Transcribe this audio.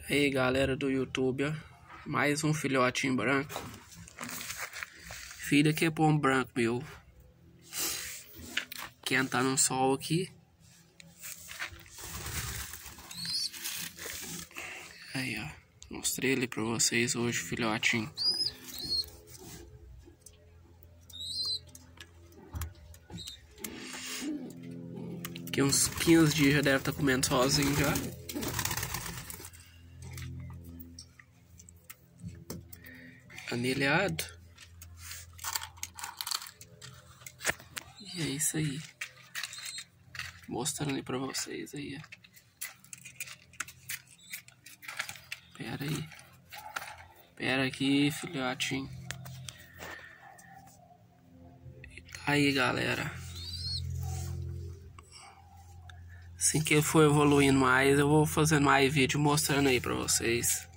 Aí galera do YouTube, ó. Mais um filhotinho branco. Filho aqui é pombo branco meu. Quentar no sol aqui. Aí ó. Mostrei ele pra vocês hoje, filhotinho. Aqui uns 15 dias já deve estar comendo sozinho já. Anelhado. E é isso aí. Mostrando aí pra vocês aí, ó. Pera aí. Pera aqui, filhotinho. Aí, galera. Assim que eu for evoluindo mais, eu vou fazendo mais vídeo mostrando aí pra vocês.